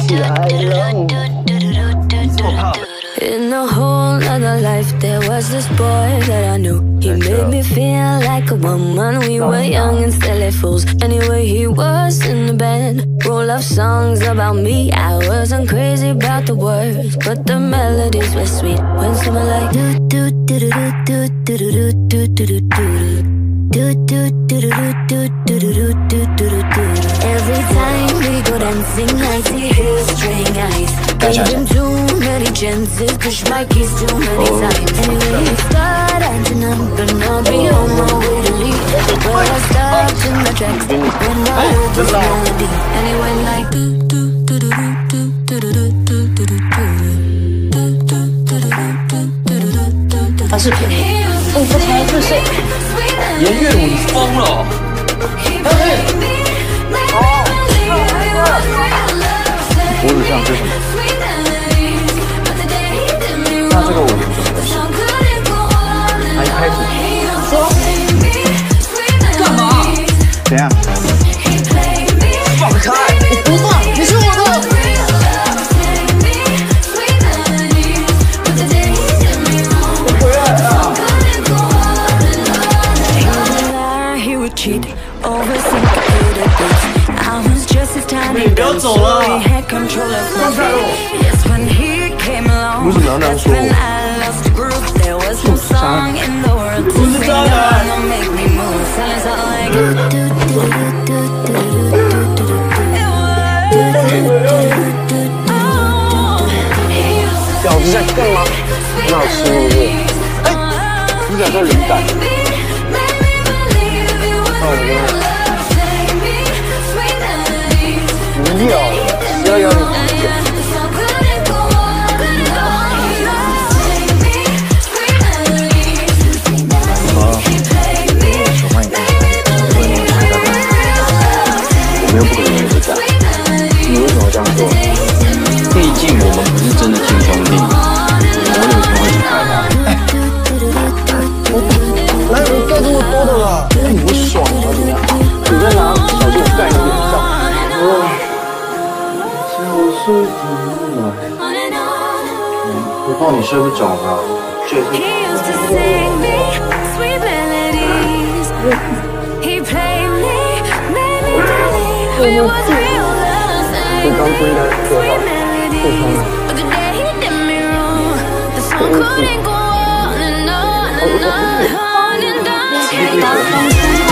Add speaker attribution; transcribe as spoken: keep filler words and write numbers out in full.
Speaker 1: 起来了。这么胖。
Speaker 2: In a whole other life, there was this boy that I knew. He made me feel like a woman. We were young and silly fools. Anyway, he was in the band. Wrote love songs about me. I wasn't crazy about the words, but the melodies were sweet. When someone like do do do do do do do do do do do. Do do do do do do do do do do do. Every time we go dancing, I see his string eyes. Gave him too many chances, push my keys too many times. Anyway, he started acting up, but I'll be on my way to leave. But I stopped in my tracks when I heard this melody. And it went like do do do do do do do do do do do do.
Speaker 1: 他是便宜，我不猜就是。
Speaker 3: 颜悦舞，你疯了！
Speaker 4: 脖子上是什么？那这个我怎么回事？他一开始说
Speaker 3: 干嘛？
Speaker 4: 怎样？
Speaker 3: 放开！
Speaker 1: 我不放，你是我的。
Speaker 2: Cheat over syncopated beats. I was just as tiny.
Speaker 3: 你不要走了。
Speaker 2: Had control of my fate. Yes, when he came along, that's when I lost the groove. There was no song in the world to sing along or make me move. Sounds all like do do do do do do do.
Speaker 1: 饺子在干嘛？很好吃，是不是？
Speaker 4: 哎，你俩在灵感。 不要，不要要你。好，手换一个，我你吃大概。我们又不可能一直打，你为什么这样做？毕竟我们不是真的亲兄弟，我有钱会去开的。
Speaker 1: 哪有人盖这么多的啦？你不爽吗？怎么样？你在拿小舅盖你脸上。哦。
Speaker 4: 睡不了，我怕你睡不着吧？这是。
Speaker 1: 你刚不应该说好不穿了。对不起。